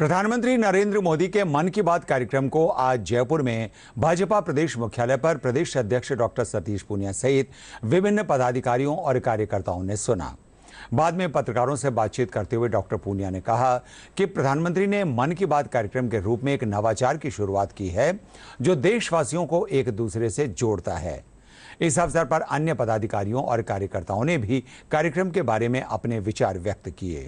प्रधानमंत्री नरेंद्र मोदी के मन की बात कार्यक्रम को आज जयपुर में भाजपा प्रदेश मुख्यालय पर प्रदेश अध्यक्ष डॉक्टर सतीश पूनिया सहित विभिन्न पदाधिकारियों और कार्यकर्ताओं ने सुना। बाद में पत्रकारों से बातचीत करते हुए डॉक्टर पूनिया ने कहा कि प्रधानमंत्री ने मन की बात कार्यक्रम के रूप में एक नवाचार की शुरुआत की है जो देशवासियों को एक दूसरे से जोड़ता है। इस अवसर पर अन्य पदाधिकारियों और कार्यकर्ताओं ने भी कार्यक्रम के बारे में अपने विचार व्यक्त किए।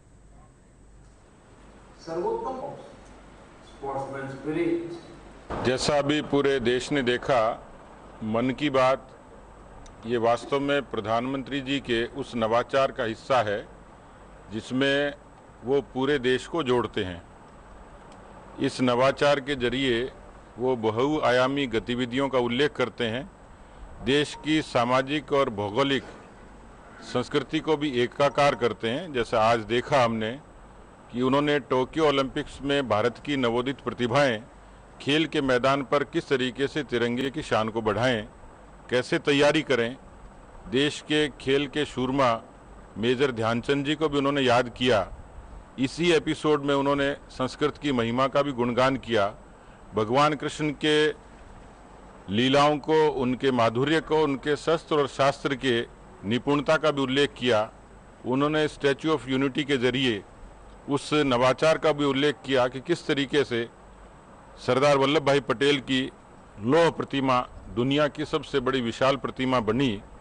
जैसा अभी पूरे देश ने देखा, मन की बात ये वास्तव में प्रधानमंत्री जी के उस नवाचार का हिस्सा है जिसमें वो पूरे देश को जोड़ते हैं। इस नवाचार के जरिए वो बहुआयामी गतिविधियों का उल्लेख करते हैं, देश की सामाजिक और भौगोलिक संस्कृति को भी एकाकार करते हैं। जैसा आज देखा हमने कि उन्होंने टोक्यो ओलंपिक्स में भारत की नवोदित प्रतिभाएं खेल के मैदान पर किस तरीके से तिरंगे की शान को बढ़ाएं, कैसे तैयारी करें। देश के खेल के शूरमा मेजर ध्यानचंद जी को भी उन्होंने याद किया। इसी एपिसोड में उन्होंने संस्कृत की महिमा का भी गुणगान किया, भगवान कृष्ण के लीलाओं को, उनके माधुर्य को, उनके शस्त्र और शास्त्र के निपुणता का भी उल्लेख किया। उन्होंने स्टैच्यू ऑफ यूनिटी के जरिए उस नवाचार का भी उल्लेख किया कि किस तरीके से सरदार वल्लभ भाई पटेल की लौह प्रतिमा दुनिया की सबसे बड़ी विशाल प्रतिमा बनी।